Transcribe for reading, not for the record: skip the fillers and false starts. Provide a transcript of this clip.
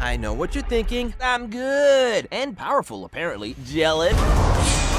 I know what you're thinking. I'm good and powerful, apparently. Jealous?